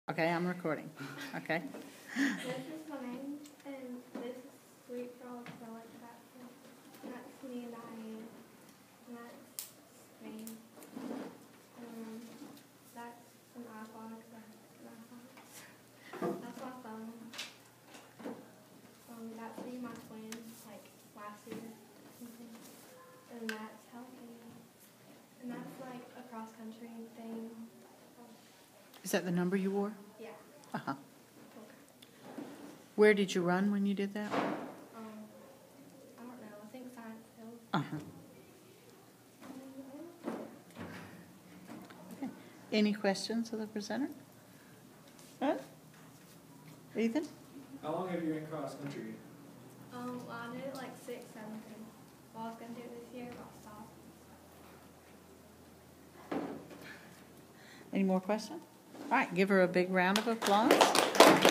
Okay, I'm recording. Okay. This is my name, and this is Sweet Girl Acrylic. That's me and Diane. And that's Spain. That's an iPod. That's my phone. That's me, my twin, like last year. And that's healthy. And that's like a cross country thing. Is that the number you wore? Yeah. Uh-huh. Where did you run when you did that? I don't know. I think Science Hill. Uh-huh. Okay. Any questions of the presenter? Huh? Ethan? How long have you been cross country? Well, I did it like 6, 7 times. Well, I was going to do it this year, but I stopped. Any more questions? All right, give her a big round of applause.